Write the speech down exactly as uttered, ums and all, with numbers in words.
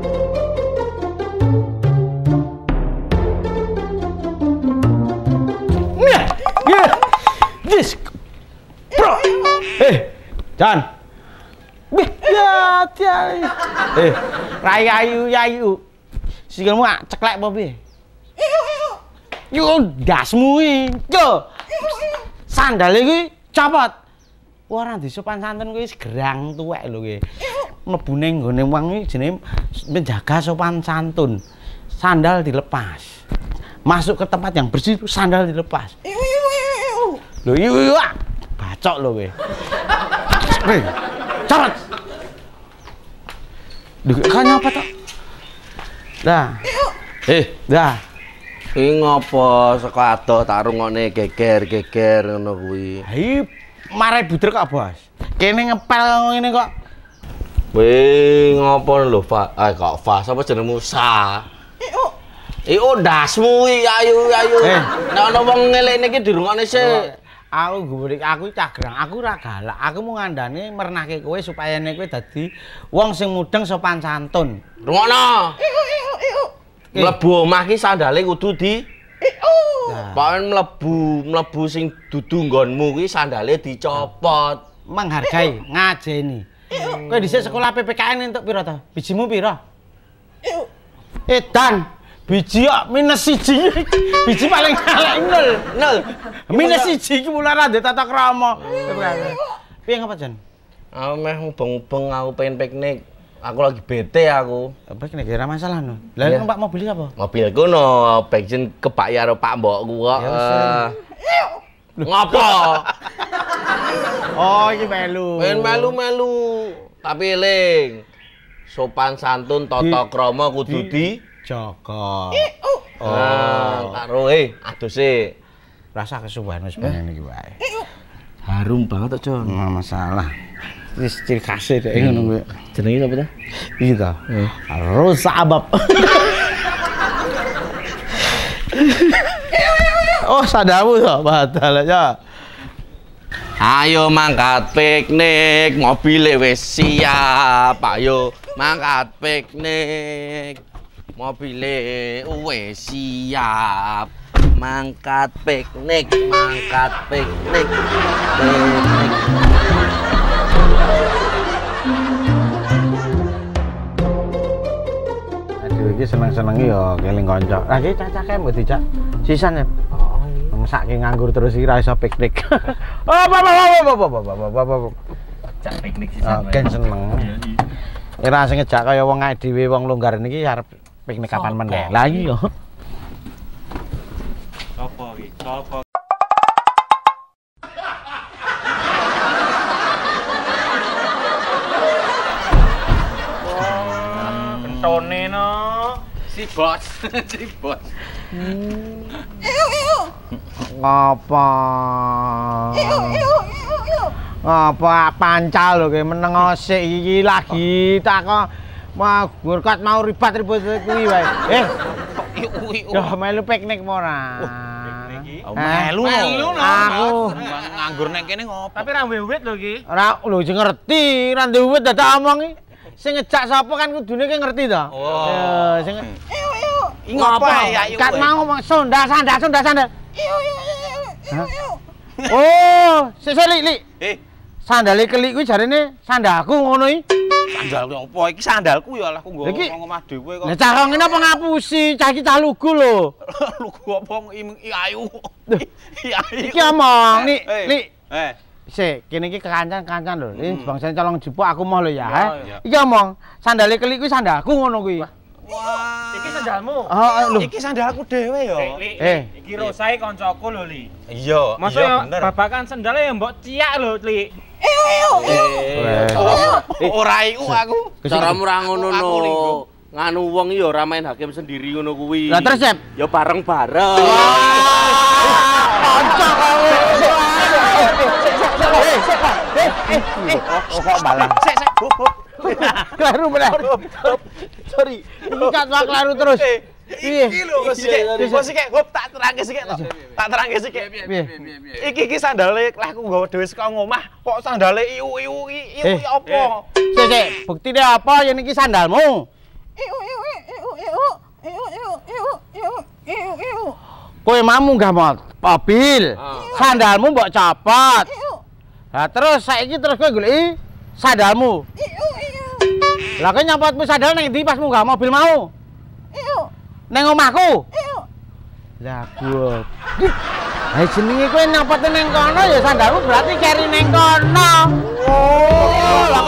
Yes, bro. Eh, Jan. Bih, ya, tiai. Eh, rai ayu ayu. Sikilmu ceklek apa piye? Yo dasmu iki. Yo. Sandale kuwi copot. Ora di sopan santun kuwi gerang tuwek lho kuwi. Mlebu ning nggone wong iki jenenge menjaga sopan santun. Sandal dilepas. Masuk ke tempat yang bersih sandal dilepas. Lho iya, bacok lho kowe. Hei, copot. Duh, kan apa tok? Dah. Eh, dah. Iki ngopo saka adoh tak rungokne geger-geger ngono kuwi. Ha iki mare buder kok, Bos. Kene ngepel ngene kok. Weh, ngopo lho, Fa? Ah, kok Fa, sapa jenengmu? Sa. Iku ndasmu iki, ayu ayu. Eh, nek ana wong ngelekne iki dirungokne sik. Aku gue, aku cagrang, aku ora galak. Aku mau ngandani merenake kowe supaya nek kowe dadi wong sing mudeng sopan santun. Rungokno. Mlebu omah ki sandale kudu di Pokoke mlebu mlebu sing dudu nggonmu kuwi sandale dicopot. Menghargai, ngajeni. Kowe dhisik sekolah P P K N entuk pira to? Bijimu pira? Eh, Dan. Biji kok minus siji. Biji paling elek nol. Nol. Minus siji iki mulai ra ndek tata krama. Piye ngapa, Jan? Aku meh mubeng-mubeng aku pengen piknik. Aku lagi bete aku. Piknik ora masalah no. Lah numpak mobil apa? Mobilku no bensin kebak karo Pak Mbokku kok. Ngopo? Oh, iki melu. Pengen melu-melu. Tapi eling. Sopan santun tata krama kudu di Joko. Oh, karo eh aduse rasa kesuwen wis ngene iki wae. Harum banget kok, Jon. Enggak masalah. Wis ciri khase dek ngono kuwi. Jenenge sapa ta? Iki ta. Rosa abab. Oh, sadamu to, badal ya. Ayo mangkat piknik, mobile wis siap. Ayo mangkat piknik. Mobile wis siap. Mangkat piknik, mangkat piknik. Piknik. Aduh, iki seneng-seneng ya keling kanca. Lah iki cacake mbok dijak sisan ya. Oh, iya. Mesake nganggur terus iki ra iso piknik. Oh, apa apa apa apa apa apa. Jak piknik sisan. Oh, ken seneng. Ora sing ngejak kaya wong ae dhewe wong longgar niki arep piknik kapan meneh. Lah iya. Sopo iki? Sopo? Wah, kentone no. Si bos, si bos. Ngapa? Ngapa pancal lho ki meneng sik iki lagi tak kok mau gurkat mau ribat-ribut kuwi wae. Eh, yo melu piknik ora? Piknik iki. Oh, melu. Melu aku Nganggur nek kene ngopo? Tapi ra wewit lho iki. ora lho sing ngerti, ra duwe wit dadak omong iki. Sing ngejak sapa kan kudune ki ngerti to. Oh. Ya, sing Iki ngopo ya? Kat mau ngomong sonda sandal sonda sandal. Oh, sik sik lik lik. Eh, Sandale kelik kuwi jarene sandalku ngono iki. sandalku opo? Iki sandalku ya lah aku nggo Iki- ngomong omah dhewe kok. Lah cara ngene apa ngapusi? Cah iki cah lugu lho. Lugu apa i ayu. I ayu. Iki omong, Lik, Eh, Lik. Eh, Sik, kene iki kekancan-kancan lho. Ini bangsane colong jupuk aku mau lho ya. Ya, eh. ya. Iki omong, sandale kelik kuwi sandalku ngono kuwi. wah. Iki sandalmu. Oh, lho. Iki sandalku dhewe ya. Li, Eh. iki Rosae kancaku lho, Li. Iya, Masa iya ya bener. babakan sandale ya mbok ciak lho, Li. Eh, ora iku aku. Caramu ra ngono Aku no. linggo. Nganu wong ya ora main hakim sendiri ngono kuwi. Lah terus, Sep? Ya bareng-bareng. Kocok kowe. Oh, kok malah. Sik, sik. Hop, hop. Kleru bener. Sorry. Iki kat wak kleru terus. Piye? Iki lho, Gus Sik. Gus Sik, hop tak terangke sik to. Tak terangke sik. Piye? Iki iki sandale lah aku nggawa dhewe saka ngomah. Kok sandale iu-iu iki iu Eh, iki apa? Sik, sik. Buktine apa yen iki sandalmu? Kowe mamu nggak mobil, sandalmu mbok copot. Lah terus saiki terus kowe goleki sandalmu. Lah kowe nyopotmu sandal ning ndi pas munggah mobil mau? Ning omahku. Lah gua. Lah jenenge kowe nyopote ning kono ya sandalmu berarti cari ning kono. Oh, lah